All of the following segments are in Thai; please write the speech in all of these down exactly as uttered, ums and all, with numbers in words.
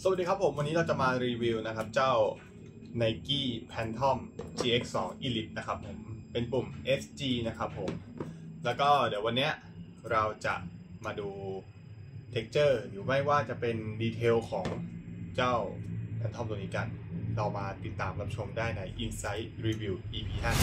สวัสดีครับผมวันนี้เราจะมารีวิวนะครับเจ้า Nike Phantom จี เอ็กซ์ ทู Elite นะครับผมเป็นปุ่ม เอส จี นะครับผมแล้วก็เดี๋ยววันนี้เราจะมาดู texture หรือไม่ว่าจะเป็นดีเทลของเจ้า Phantom ตัวนี้กันเรามาติดตามรับชมได้ใน Insight Review อี พี ห้า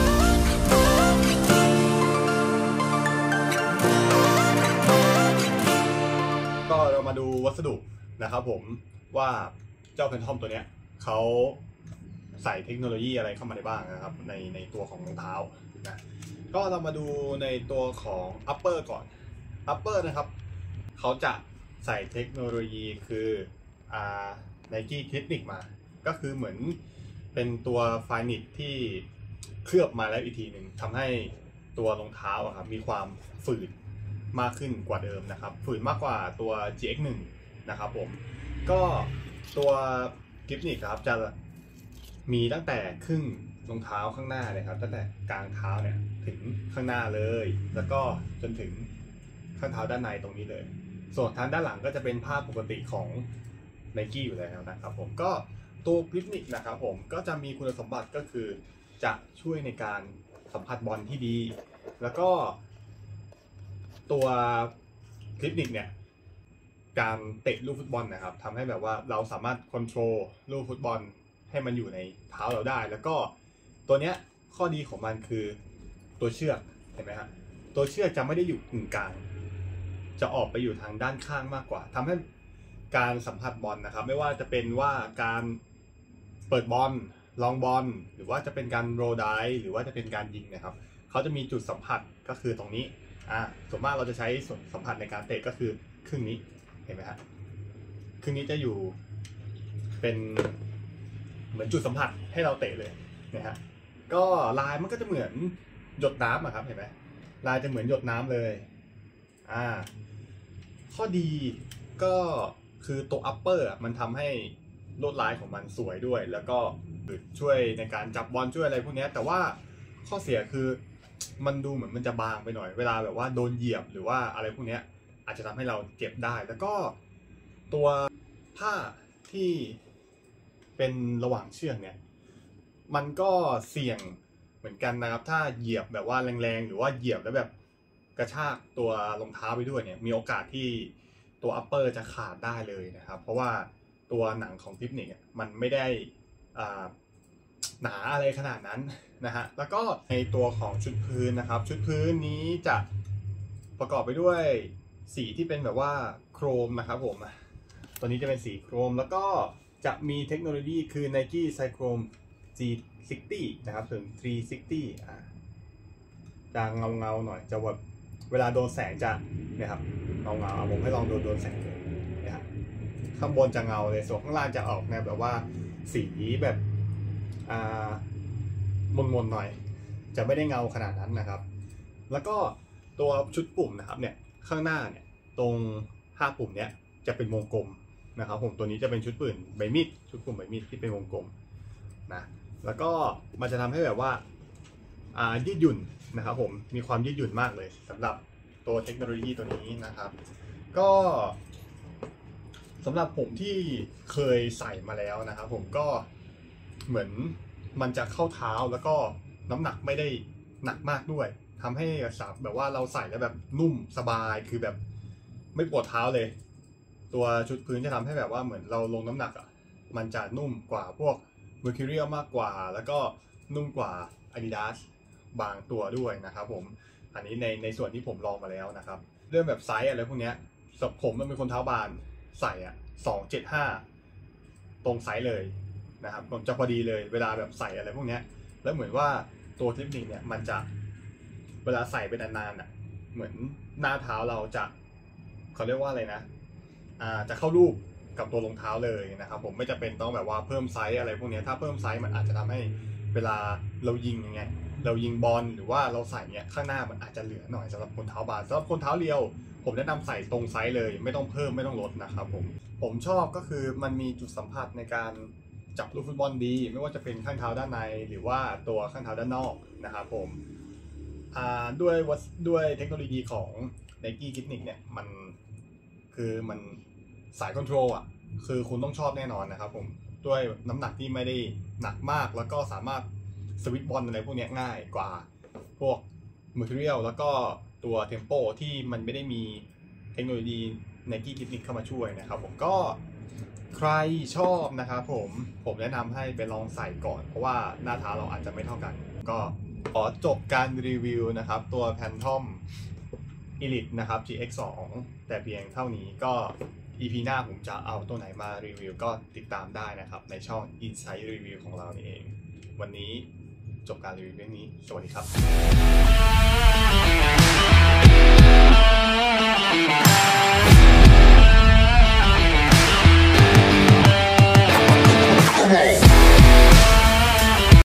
ก็เรามาดูวัสดุนะครับผมว่าเจ้า Phantom ตัวเนี้ยเขาใส่เทคโนโลยีอะไรเข้ามาได้บ้างนะครับในในตัวของรองเท้านะก็เรามาดูในตัวของ upper ก่อน upper นะครับเขาจะใส่เทคโนโลยีคืออ่า Nike Technic มาก็คือเหมือนเป็นตัวไฟนิตที่เคลือบมาแล้วอีกทีหนึ่งทำให้ตัวรองเท้าอะครับมีความฝืดมากขึ้นกว่าเดิมนะครับฝืดมากกว่าตัว จี เอ็กซ์ วัน นะครับผมก็ตัวกิฟต์นิกครับจะมีตั้งแต่ครึ่งรองเท้าข้างหน้าเลยครับตั้งแต่กลางเท้าเนี่ยถึงข้างหน้าเลยแล้วก็จนถึงข้างเท้าด้านในตรงนี้เลยส่วนทางด้านหลังก็จะเป็นผ้าปกติของ Nike อยู่แล้วนะครับผมก็ตัวกิฟต์นิกนะครับผมก็จะมีคุณสมบัติก็คือจะช่วยในการสัมผัสบอลที่ดีแล้วก็ตัวกิฟต์นิกเนี่ยการเตะลูกฟุตบอลนะครับทำให้แบบว่าเราสามารถควบคุมลูกฟุตบอลให้มันอยู่ในเท้าเราได้แล้วก็ตัวเนี้ยข้อดีของมันคือตัวเชือกเห็นไหมฮะตัวเชือกจะไม่ได้อยู่กึ่งกลางจะออกไปอยู่ทางด้านข้างมากกว่าทำให้การสัมผัสบอลนะครับไม่ว่าจะเป็นว่าการเปิดบอลลองบอลหรือว่าจะเป็นการโรไดฟ์หรือว่าจะเป็นการยิงนะครับเขาจะมีจุดสัมผัสก็คือตรงนี้อ่าส่วนมากเราจะใช้ส่วนสัมผัสในการเตะก็คือครึ่งนี้เห็นไหมครับครึ่งนี้จะอยู่เป็นเหมือนจุดสัมผัสให้เราเตะเลยนะฮะก็ลายมันก็จะเหมือนหยดน้ำอะครับเห็นไหมลายจะเหมือนหยดน้ำเลยอ่าข้อดีก็คือตัว upper มันทำให้ลวดลายของมันสวยด้วยแล้วก็ช่วยในการจับบอลช่วยอะไรพวกนี้แต่ว่าข้อเสียคือมันดูเหมือนมันจะบางไปหน่อยเวลาแบบว่าโดนเหยียบหรือว่าอะไรพวกนี้อาจจะทำให้เราเจ็บได้แล้วก็ตัวผ้าที่เป็นระหว่างเชือกเนี่ยมันก็เสี่ยงเหมือนกันนะครับถ้าเหยียบแบบว่าแรงๆหรือว่าเหยียบแล้วแบบกระชากตัวรองเท้าไปด้วยเนี่ยมีโอกาสที่ตัว upper จะขาดได้เลยนะครับเพราะว่าตัวหนังของทิปนิกมันไม่ได้หนาอะไรขนาดนั้นนะฮะแล้วก็ในตัวของชุดพื้นนะครับชุดพื้นนี้จะประกอบไปด้วยสีที่เป็นแบบว่าโครมนะครับผมตัวนี้จะเป็นสีโครมแล้วก็จะมีเทคโนโลยีคือ Nike Cyclone จี ซิกซ์ตี้ นะครับถึง ทรีซิกซ์ตี้ อ่าจะเงาเงาหน่อยจะแบบเวลาโดนแสงจะเนี่ยครับเงาเงาผมให้ลองโดนโดนแสงเลยนะครับข้างบนจะเงาเลยส่วนข้างล่างจะออกแนวแบบว่าสีแบบอ่ามนมนหน่อยจะไม่ได้เงาขนาดนั้นนะครับแล้วก็ตัวชุดปุ่มนะครับเนี่ยข้างหน้าเนี่ยตรงห้าปุ่มเนี้ยจะเป็นวงกลมนะครับผมตัวนี้จะเป็นชุดปุ่มใบมีดชุดปุ่มใบมีดที่เป็นวงกลมนะแล้วก็มันจะทำให้แบบว่าอ่ายืดหยุ่นนะครับผมมีความยืดหยุ่นมากเลยสำหรับตัวเทคโนโลยีตัวนี้นะครับก็สำหรับผมที่เคยใส่มาแล้วนะครับผมก็เหมือนมันจะเข้าเท้าแล้วก็น้ำหนักไม่ได้หนักมากด้วยทำให้แบบว่าเราใส่แล้วแบบนุ่มสบายคือแบบไม่ปวดเท้าเลยตัวชุดพื้นจะทำให้แบบว่าเหมือนเราลงน้ำหนักอ่ะมันจะนุ่มกว่าพวก Mercurial มากกว่าแล้วก็นุ่มกว่า Adidas บางตัวด้วยนะครับผมอันนี้ในในส่วนที่ผมลองมาแล้วนะครับเรื่องแบบไซส์อะไรพวกนี้สำหรับผมมันเป็นคนเท้าบานใส่อ่ะสองเจ็ดห้าตรงไซส์เลยนะครับผมจะพอดีเลยเวลาแบบใส่อะไรพวกนี้แล้วเหมือนว่าตัวทิปนิกเนี่ยมันจะเวลาใส่ไปนานๆอ่ะเหมือนหน้าเท้าเราจะเขาเรียกว่าอะไรนะอ่าจะเข้ารูปกับตัวรองเท้าเลยนะครับผมไม่จำเป็นต้องแบบว่าเพิ่มไซส์อะไรพวกนี้ถ้าเพิ่มไซส์มันอาจจะทำให้เวลาเรายิงยังไงเรายิงบอลหรือว่าเราใส่เนี่ยข้างหน้ามันอาจจะเหลือหน่อยสำหรับคนเท้าบานสำหรับคนเท้าเรียวผมแนะนำใส่ตรงไซส์เลยไม่ต้องเพิ่มไม่ต้องลดนะครับผมผมชอบก็คือมันมีจุดสัมผัสในการจับลูกฟุตบอลดีไม่ว่าจะเป็นข้างเท้าด้านในหรือว่าตัวข้างเท้าด้านนอกนะครับผมด้วยด้วยเทคโนโลยีของ Nike Technic เนี่ยมันคือมันสายคอนโทรลอ่ะคือคุณต้องชอบแน่นอนนะครับผมด้วยน้ำหนักที่ไม่ได้หนักมากแล้วก็สามารถสวิตช์บอลอะไรพวกนี้ง่ายกว่าพวก Material แล้วก็ตัว Tempo ที่มันไม่ได้มีเทคโนโลยี Nike Technique เข้ามาช่วยนะครับผมก็ใครชอบนะครับผมผมแนะนำให้ไปลองใส่ก่อนเพราะว่าหน้าเท้าเราอาจจะไม่เท่ากันก็ขอจบการรีวิวนะครับตัว Phantom Elite นะครับ จี เอ็กซ์ สอง แต่เพียงเท่านี้ก็ อี พี หน้าผมจะเอาตัวไหนมารีวิวก็ติดตามได้นะครับในช่อง Insight Review ของเรานี่เองวันนี้จบการรีวิวเรื่องนี้สวัสดีครับ